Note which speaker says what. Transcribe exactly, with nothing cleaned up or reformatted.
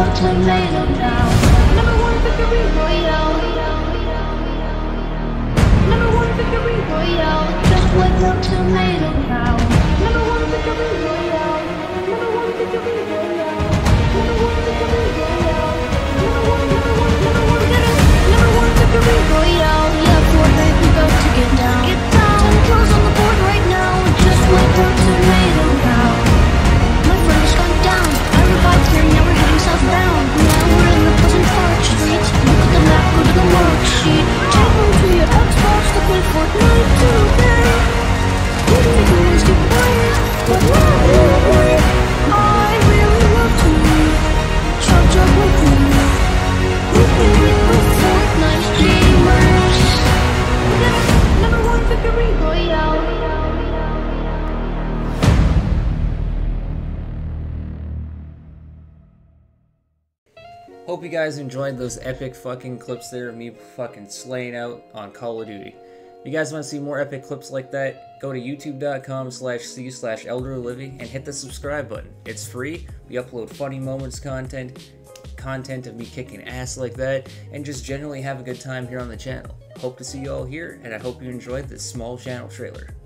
Speaker 1: no tomato now. Number one victory royale. Number one victory royale. Just went no tomato now. Number one victory royale. Number one victory royale. Number one victory royale. Number one, number one, number one, get it. Number one victory royale. Yeah, Fortnite, we about to get down. Get down. Ten kills on the board right now. Just went no tomato now. My friend has gone down. I revived here, now we're heading southbound. Now we're in the Pleasant Park Street. Look at the map, go to the worksheet. Take them to your Xbox to play Fortnite today. You can always get quiet, but not really. I really love to charge up with you. We can get the Fortnite gamers. We got number one victory royale.
Speaker 2: Hope you guys enjoyed those epic fucking clips there of me fucking slaying out on Call of Duty. If you guys want to see more epic clips like that, go to youtube.com slash c slash Elderlylivve and hit the subscribe button. It's free. We upload funny moments content, content of me kicking ass like that, and just generally have a good time here on the channel. Hope to see you all here, and I hope you enjoyed this small channel trailer.